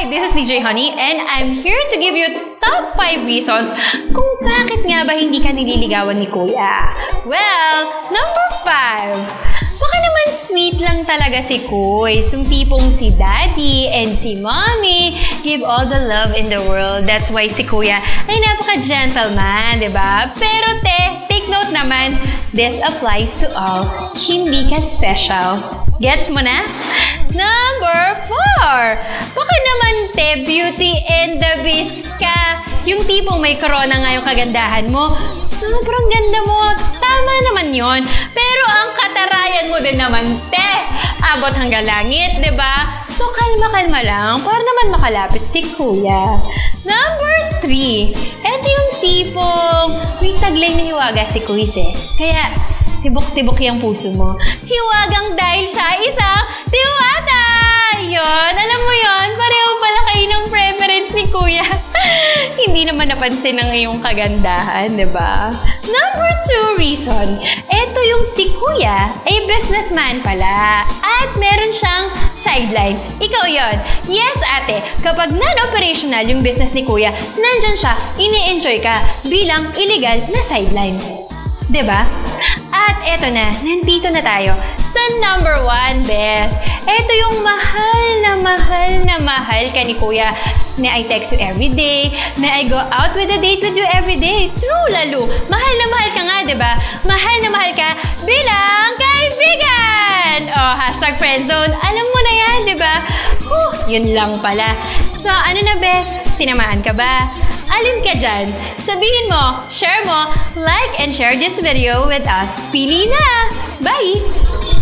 Hi, this is DJ Honey and I'm here to give you top 5 reasons kung bakit nga ba hindi ka nililigawan ni Kuya. Well, number 5. Baka naman sweet lang talaga si Kuy. Yung tipong si Daddy and si Mommy give all the love in the world. That's why si Kuya ay napaka-gentleman, diba? Pero take note naman, this applies to all. Hindi ka special. Gets mo na? Number 4. Baka naman beauty and the beast ka. Yung tipong may corona nga yung kagandahan mo. Sobrang ganda mo. Tama naman yon. Pero ang katarayan mo din naman, abot hanggang langit, diba? So kalma-kalma lang para naman makalapit si Kuya. Number 3. Ito yung tipong may taglay na hiwaga si Kuis Kaya tibok-tibok yung puso mo. Hiwagang dahil siya isang diwata! Yun, alam mo yun, pareho pala kayo ng preference ni Kuya. Hindi naman napansin ang iyong kagandahan, diba? Number 2 reason, eto yung si Kuya ay businessman pala at meron siyang sideline. Ikaw yon. Yes, ate, kapag non-operational yung business ni Kuya, nandyan siya, ini-enjoy ka bilang illegal na sideline. Diba? At eto na, nandito na tayo sa number 1, bes. Eto yung mahal na mahal ka ni Kuya. May I text you every day? May I go out with a date with you every day? True, lalo. Mahal na mahal ka nga, diba? Mahal na mahal ka bilang kaibigan! Oh, #friendzone. Alam mo na yan, diba? Yun lang pala. So, ano na, bes? Tinamaan ka ba? Alin ka dyan? Sabihin mo, share mo, like and share this video with us. Pili na! Bye!